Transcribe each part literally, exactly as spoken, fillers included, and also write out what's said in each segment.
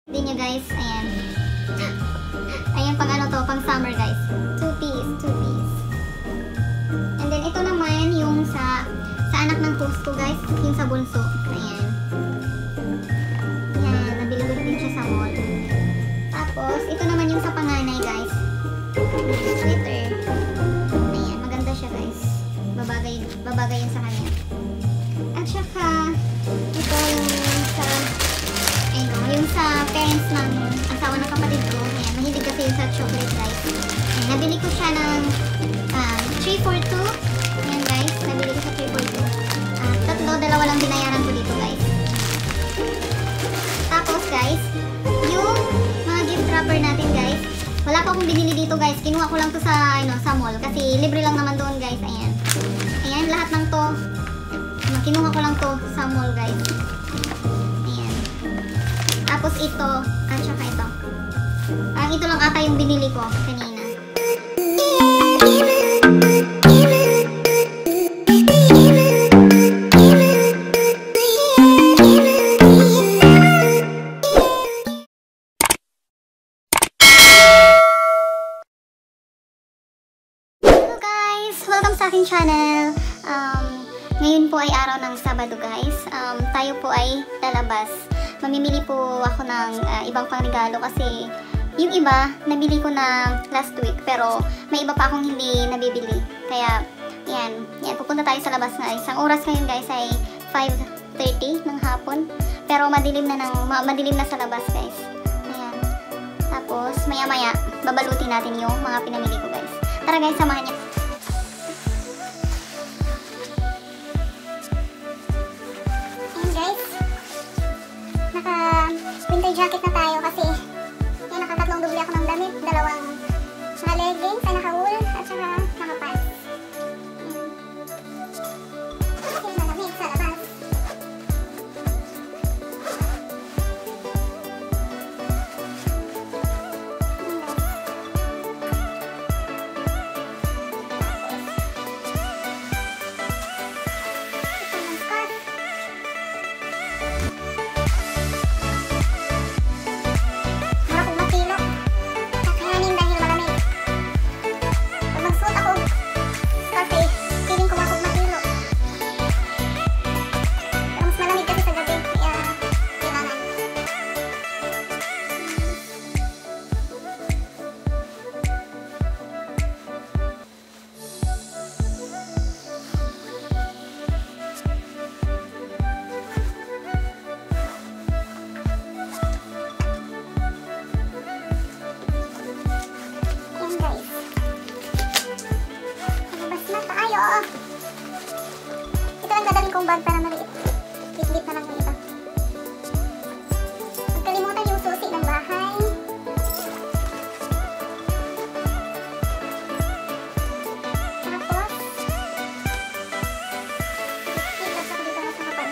Hindi nyo guys, ayan. Ayan, pang ano to, pang summer guys. Two piece, two piece. And then ito naman yung sa sa anak ng host ko guys, yung sa bunso. Ayan. Ayan, nabili ko din siya sa mall. Tapos, ito naman yung sa panganay guys. Sweater. Ayan, maganda siya guys. Babagay, babagay yun sa kanya. At saka, ito yung sa ayun, yung sa parents ng asawa ng kapatid ko. Ayan, mahilig kasi yung sa chocolate guys. Ayan, nabili ko siya ng um, three for two. Ayan guys, nabili ko sa three for two. Uh, tatlo, dalawa lang binayaran ko dito guys. Tapos guys, yung mga gift wrapper natin guys, wala pa akong binili dito guys. Kinuha ko lang to sa, ano, sa mall kasi libre lang naman doon guys. Ayan. Ayan, lahat ng to. Kinuha ko lang to sa mall guys. Ayan. Tapos ito, at saka ito. Ang ito lang ata yung binili ko kanina. Hello guys! Welcome sa aking channel. Um, ngayon po ay araw ng Sabado guys. Um, tayo po ay lalabas. Mamimili po ako ng uh, ibang pangregalo kasi yung iba nabili ko na last week pero may iba pa akong hindi nabibili. Kaya yan, yan pupunta tayo sa labas na. Isang oras ngayon guys ay five thirty ng hapon. Pero madilim na ng ma madilim na sa labas guys. Ayan. Tapos maya maya babalutin natin yung mga pinamili ko guys. Tara guys, samahan niyo. Winter jacket na tayo kasi yan, nakatatlong doble ako ng damit, dalawang mga leggings ay naka-wool at saka naka-pants. Kasi malamig sa labas. Ito lang dadalhin kong bag para maliit. Bit-bit na lang yung ito. Huwag kalimutan yung susi ng bahay. Tapos, ikas ako dito na sa kapan.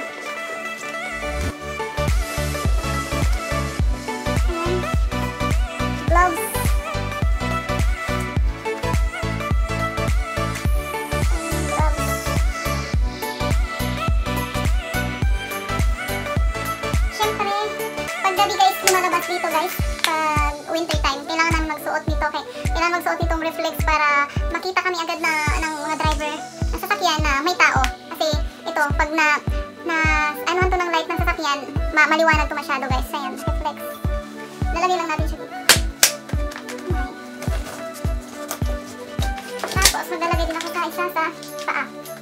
Ayan. Gloves. Lumalabas dito guys, pag winter time, kailangan namin magsuot nito. Okay? Kailangan magsuot nitong reflex para makita kami agad na ng mga driver ng sasakyan na may tao. Kasi ito, pag na, na anuhan to ng light ng sasakyan, ma maliwanag to masyado guys. Ayan, reflex. Lalagay lang natin siya dito. Tapos, maglalagay din ako sa isa sa paa.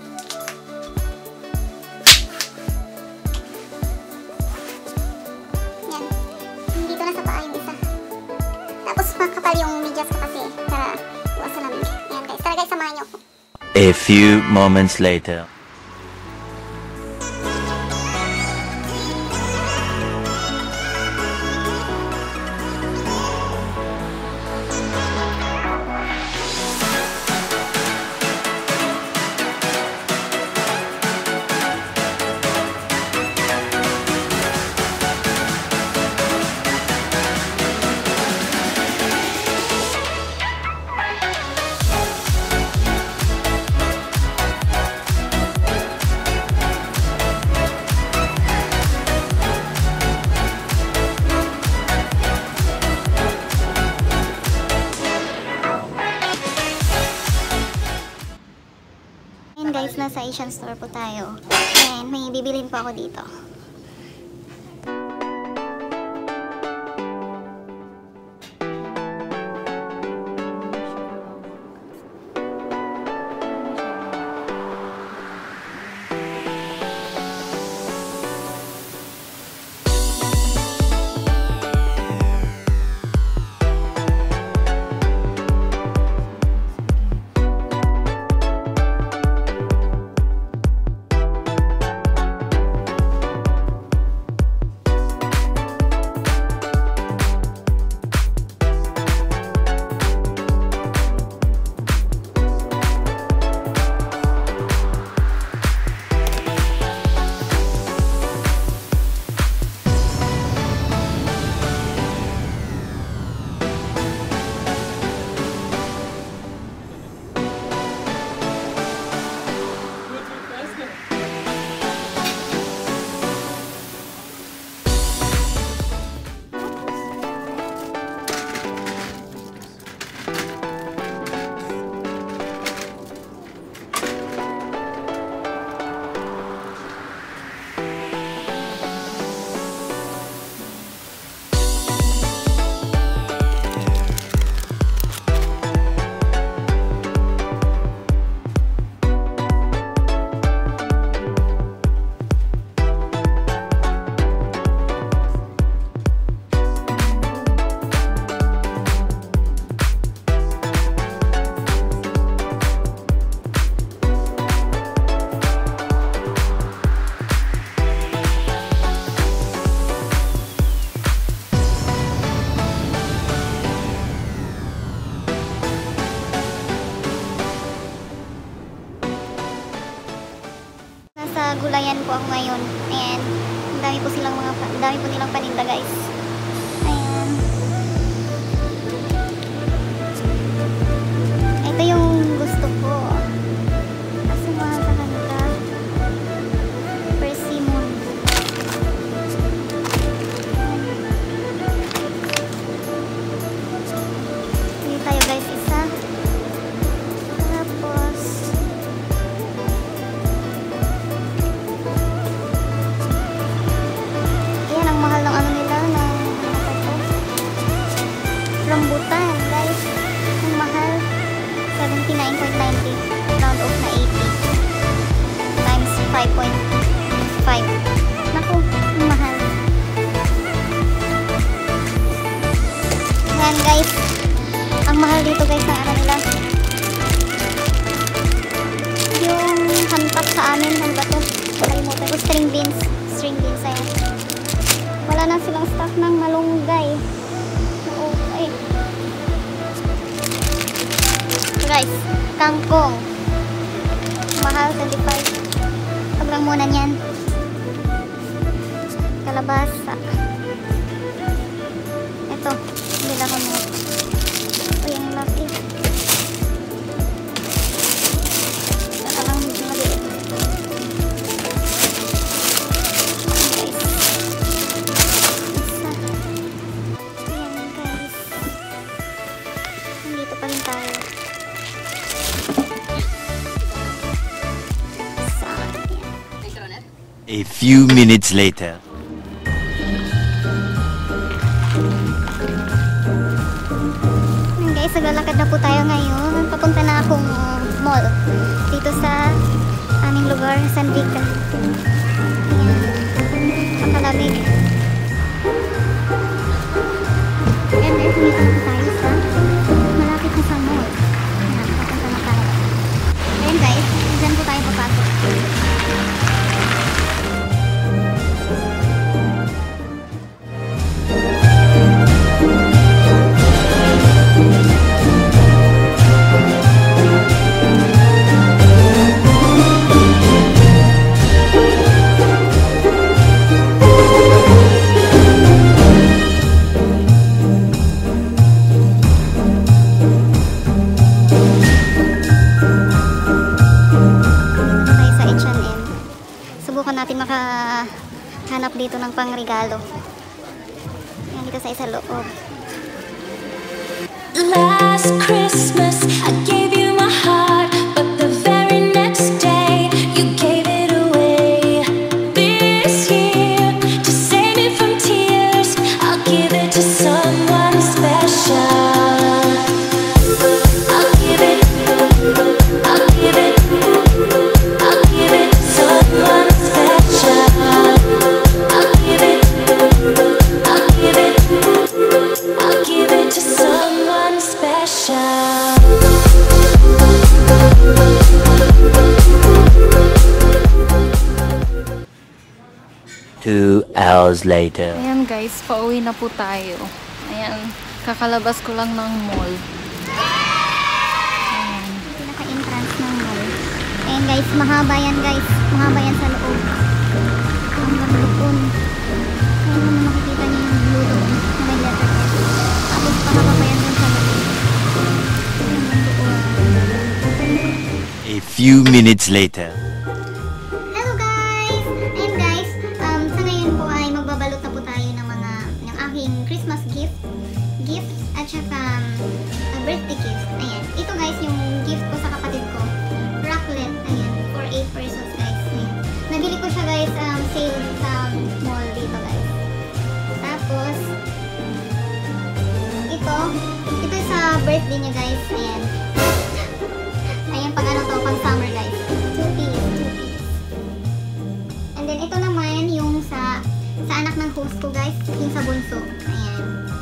Makapal yung medyas ko kasi para iwas sa lamig. Ayan guys, tara guys, samahan niyo ako. A few moments later. Asian store po tayo. And may bibilin po ako dito. Sa gulayan po ako ngayon. Ayan. Ang dami po silang mga, ang dami po nilang paninda, guys. Ayan. Ito yung gusto ko. Kasi mahal sa kanila. Persimmon. Hindi tayo, guys, isa. Tapos rambutan, guys. Ang mahal. seventy-nine ninety. Round off na eighty. Times five point five. Naku, ang mahal. Ayan, guys. Ang mahal dito, guys, na ano nila. Yung hantak sa amin. Ano ba to? Kalimutan ko. String beans. String beans, ayan. Wala na silang stock ng malunggay. Okay. Guys, kangkong. Mahal, twenty-five. Sobrang muna niyan. Kalabasa. Ito, hindi ako mo. Ito yung laki. Saka lang maliit. Guys. Isa. Ayan, guys. Nandito pa rin tayo. A few minutes later. Ayan, guys, naglalakad na po tayo ngayon. Papunta na akong mall dito sa aming lugar, San Dica. Ayan. Pakalamig. Ayan, guys, dito na tayo sa malapit na sa mall. Ayan, papunta na tayo. Ayan, guys, dyan po tayo papasok. Natin makahanap dito ng pangregalo. Yan, dito sa isa loob. Last Christmas I gave you my heart, but the very next day you hours later. Ayan guys, pauwi na po tayo. Ayan, kakalabas ko lang ng mall. Ayan. Pinaka-entrance ng mall. Ayan guys, mahaba yan guys. Mahaba yan sa loob. Hanggang doon. Ayan naman makikita niyo yung blue doon. Na may letter S. Tapos pahaba pa yan dun sa loob. Ayan yung doon. A few minutes later. Hello guys! Ayan guys, um, sa ngayon po ay magbabalot na po tayo ng mga ng aking Christmas gift. Gift at saka um, a birthday gift. Ayan. Ito guys yung gift ko sa kapatid ko. Raclette. Ayan. For eight persons guys. Ayan. Nabili ko siya guys um, sale sa mall dito guys. Tapos ito, ito sa birthday niya guys. Ayan. Ayan pag ano to, pag summer guys. Two piece, two piece. And then ito naman yung sa sa anak ng host ko guys, yung sa bunso. Ayan.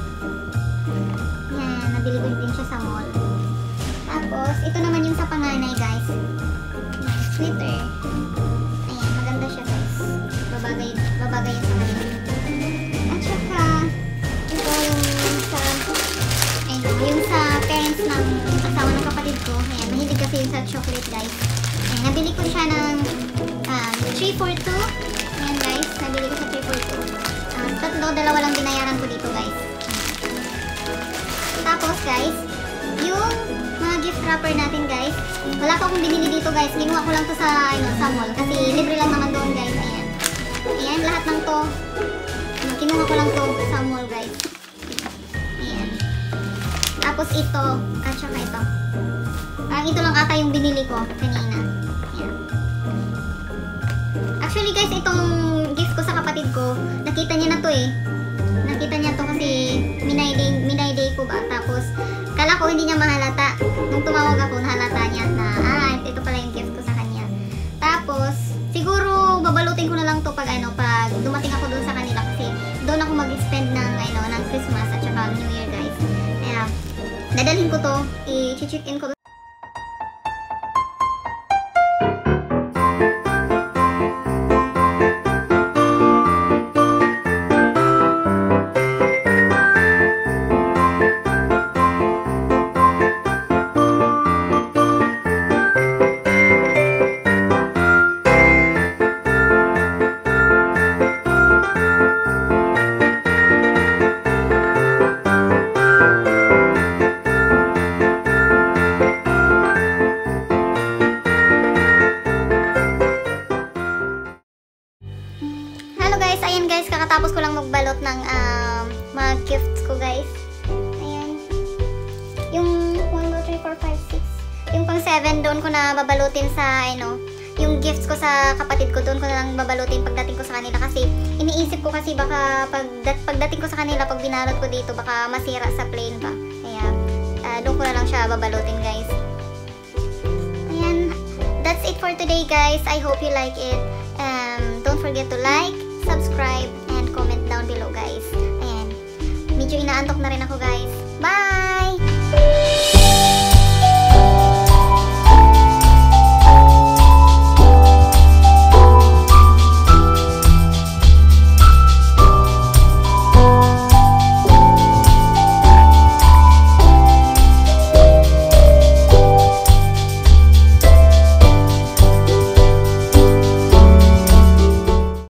Ayan, nabili ko din siya sa mall. Tapos ito naman yung sa panganay guys. Ayan, sweater. Ayan, maganda siya guys. Babagay, babagay yung sa kanila. At saka ito yung sa ayun, yung sa parents ng asawa ng kapatid ko. Ayan, mahilig kasi yung sa chocolate guys. Ayan, nabili ko siya ng um, three for two. Ayan guys, nabili ko sa three for two. Um, tatlo, dalawa lang binayaran ko dito guys. Tapos guys, yung mga gift wrapper natin guys, wala pa akong binili dito guys. Kinuha ko lang to sa, ano, sa mall. Kasi libre lang naman doon guys. Ayan. Ayan, lahat ng to. Ano, kinuha ko lang to sa mall guys. Ayan. Tapos ito, at saka ito. Parang ito lang ata yung binili ko kanina. Ayan. Actually guys, itong gift ko sa kapatid ko, nakita niya na to eh. Nakita niya to kasi minayday, minayday ko ba. Tapos, kala ko hindi niya mahalata. Nung tumawag ako, nahalata niya na, ah, ito pala yung gift ko sa kanya. Tapos, siguro babalutin ko na lang to pag ano, pag dumating ako doon sa kanila kasi doon ako mag-spend ng, ano, ng Christmas at saka New Year guys. Kaya, dadalhin ko to, i-check in ko doon. Ayan guys, kakatapos ko lang magbalot ng um, mga gifts ko guys. Ayan. Yung one, two, three, four, five, six. Yung pang seven doon ko na babalutin sa ano, yung gifts ko sa kapatid ko doon ko na lang babalutin pagdating ko sa kanila kasi iniisip ko kasi baka pag, pagdating ko sa kanila pag binalot ko dito baka masira sa plane ba. Kaya uh, doon ko na lang siya babalutin guys. Ayan. That's it for today guys. I hope you like it. Um, don't forget to like, subscribe, and comment down below guys. Ayan. Medyo inaantok na rin ako guys. Bye!